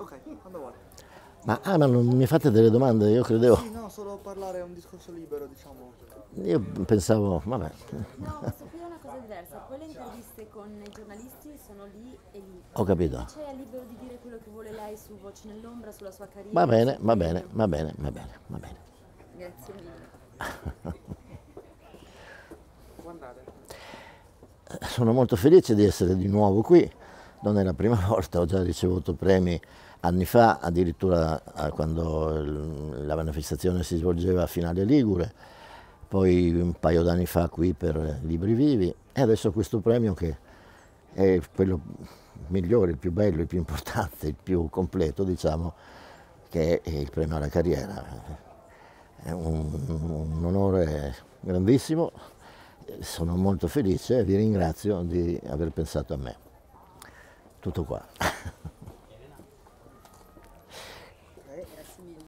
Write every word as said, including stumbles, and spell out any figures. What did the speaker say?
Ok, quando vuole. Ma, ah, ma non mi fate delle domande? Io credevo, Sì, no, solo parlare, è un discorso libero, diciamo. io pensavo, vabbè, No, questo qui è una cosa diversa. Poi le interviste con i giornalisti sono lì e lì. ho capito. Invece è libero di dire quello che vuole lei su Voce nell'ombra, sulla sua Va carriera, bene, sul va bene, premio. va bene, va bene, va bene. Grazie mille. Può andare. Sono molto felice di essere di nuovo qui, non è la prima volta, ho già ricevuto premi anni fa, addirittura eh, quando il- la manifestazione si svolgeva a Finale Ligure, poi un paio d'anni fa qui per Libri Vivi e adesso questo premio che è quello migliore, il più bello, il più importante, il più completo, diciamo, che è il premio alla carriera. È un, un onore grandissimo, sono molto felice e vi ringrazio di aver pensato a me. Tutto qua.